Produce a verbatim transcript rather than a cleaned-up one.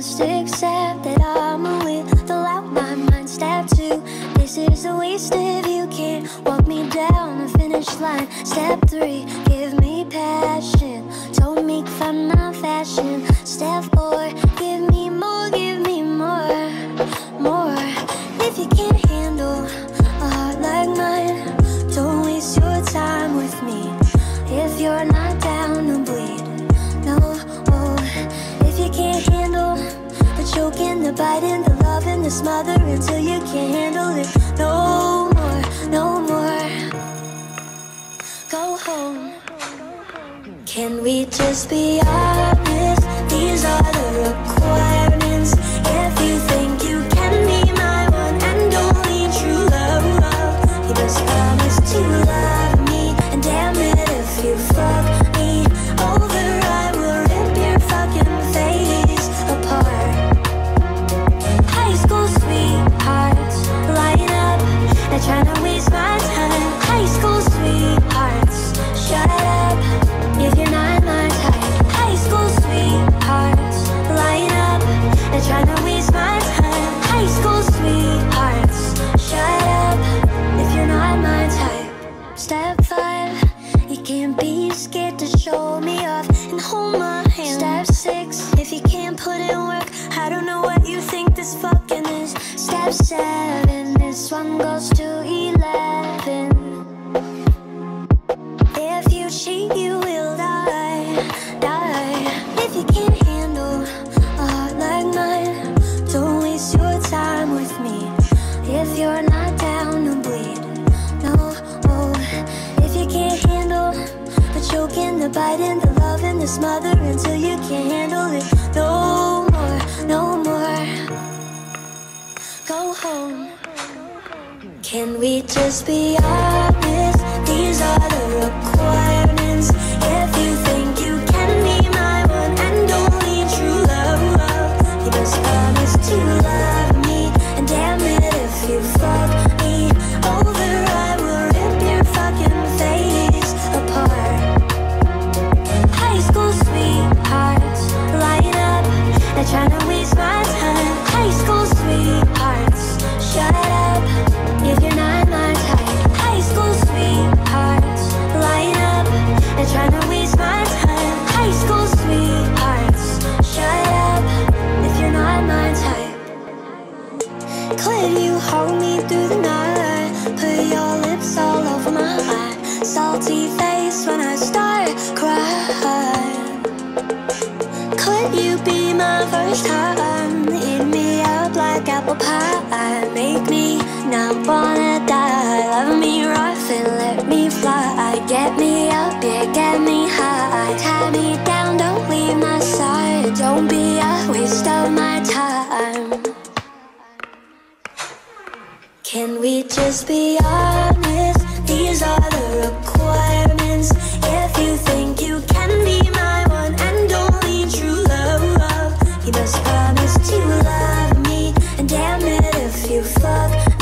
must accept that I'm a without my mind. Step two, this is a waste if you can't walk me down the finish line. Step three, give me passion, don't make fun of fashion. Step four, give me more, give me more, more. If you can't handle a heart like mine, don't waste your time with me. If you're not down to bleed, no, oh. If you can't handle the choking, the biting, the loving, the smothering until you can't handle it no more, no more. Go home. Can we just be honest? These are the requirements. If you think you can be my one and only true love, you must promise to love me. And damn it, if you fuck me over, I will rip your fucking face apart. High school sweethearts, line up, not trying to waste my time. High school sweethearts, shut up if you're not my type. High school sweethearts, line up, not trying to waste my time. High school sweethearts, shut up if you're not my type. Step five, you can't be scared to show me off and hold my hand. Step six, if you can't put in work, I don't know what you think this fucking is. Step seven, this one goes to eleven. If you cheat, you will die, die. If you can't handle a heart like mine, don't waste your time with me. If you're not down to bleed, no, oh. If you can't handle the choking, the biting, the loving, the smothering until you can't handle it no more, no more. Go home. Can we just be honest? These are the requirements. If you think you can be my one and only true love, you must promise to love me. And damn it, if you fuck me over, I will rip your fucking face apart. High school sweethearts, line up, not trying to waste my time. High school sweethearts, shut up if you're not my type. High school sweethearts, line up, not trying to waste my time. High school sweethearts, shut up if you're not my type. Could you hold me through the night? Put your lips all over my eye. Salty face when I start crying. Could you be my first time? Eat me up like apple pie. Make me not wanna die. Love me rough and let me fly. Get me up, yeah, get me high. Tie me down, don't leave my side. Don't be a waste of my time. Can we just be honest? These are the requirements. If you think you can be my one and only true love, you must promise to love me. And damn it, if you fuck